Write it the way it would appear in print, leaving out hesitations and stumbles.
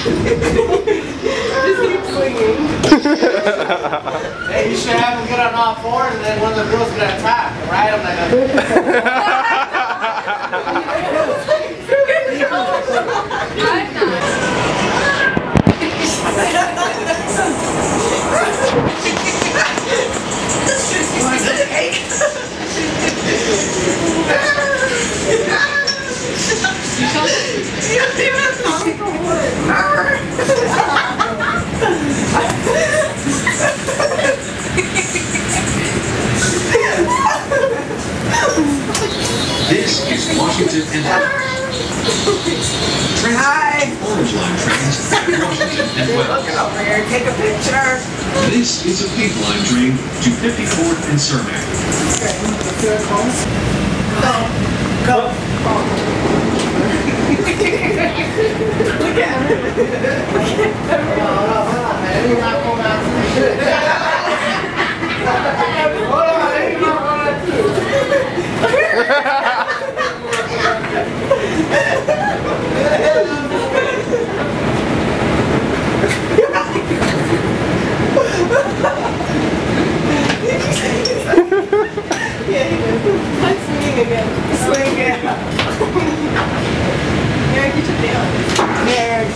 Just keep swinging. Hey, you should have him get on all fours and then one of the girls gonna attack, right? I'm like, This is Washington and Hi. Orange Line trains at Washington and Wells. Look over here, take a picture. This is a Pink Line train to 54th and Cermak. Go. Go.